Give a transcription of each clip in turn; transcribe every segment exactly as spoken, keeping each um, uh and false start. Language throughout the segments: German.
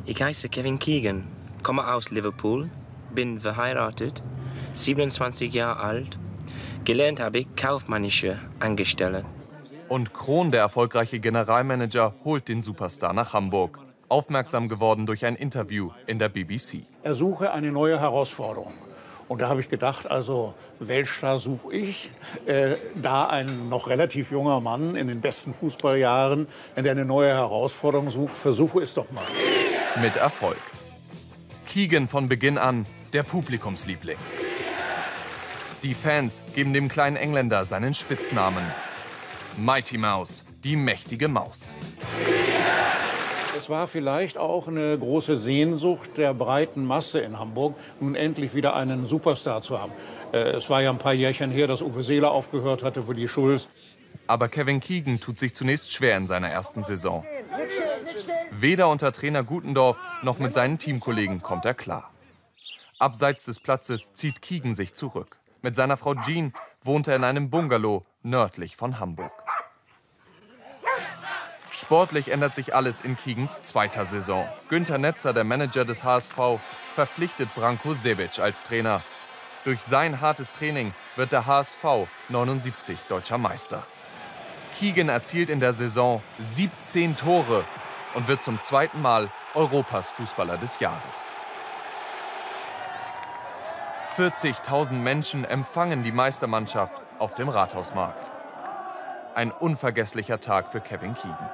Ich heiße Kevin Keegan, komme aus Liverpool, bin verheiratet, siebenundzwanzig Jahre alt. Gelernt habe ich kaufmännische Angestellte. Und Krohn, der erfolgreiche Generalmanager, holt den Superstar nach Hamburg. Aufmerksam geworden durch ein Interview in der B B C. Er suche eine neue Herausforderung. Und da habe ich gedacht, also Weltstar suche ich. Äh, da ein noch relativ junger Mann in den besten Fußballjahren, wenn er eine neue Herausforderung sucht, versuche es doch mal. Mit Erfolg. Keegan von Beginn an der Publikumsliebling. Die Fans geben dem kleinen Engländer seinen Spitznamen. Mighty Mouse, die mächtige Maus. Es war vielleicht auch eine große Sehnsucht der breiten Masse in Hamburg, nun endlich wieder einen Superstar zu haben. Es war ja ein paar Jährchen her, dass Uwe Seeler aufgehört hatte für die Schulz. Aber Kevin Keegan tut sich zunächst schwer in seiner ersten Saison. Weder unter Trainer Gutendorf noch mit seinen Teamkollegen kommt er klar. Abseits des Platzes zieht Keegan sich zurück. Mit seiner Frau Jean wohnt er in einem Bungalow nördlich von Hamburg. Sportlich ändert sich alles in Keegans zweiter Saison. Günter Netzer, der Manager des H S V, verpflichtet Branko Sebic als Trainer. Durch sein hartes Training wird der H S V neunundsiebzig deutscher Meister. Keegan erzielt in der Saison siebzehn Tore und wird zum zweiten Mal Europas Fußballer des Jahres. vierzigtausend Menschen empfangen die Meistermannschaft auf dem Rathausmarkt. Ein unvergesslicher Tag für Kevin Keegan.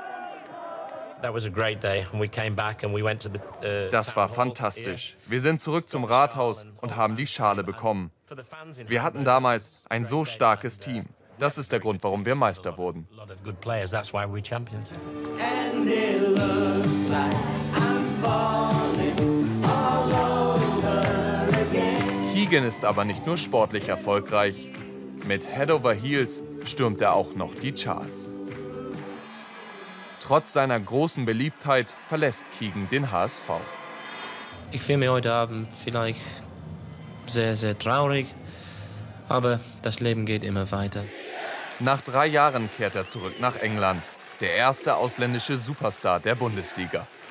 Das war fantastisch. Wir sind zurück zum Rathaus und haben die Schale bekommen. Wir hatten damals ein so starkes Team. Das ist der Grund, warum wir Meister wurden. Keegan ist aber nicht nur sportlich erfolgreich. Mit Head Over Heels stürmt er auch noch die Charts. Trotz seiner großen Beliebtheit verlässt Keegan den H S V. Ich fühle mich heute Abend vielleicht sehr, sehr traurig, aber das Leben geht immer weiter. Nach drei Jahren kehrt er zurück nach England, der erste ausländische Superstar der Bundesliga.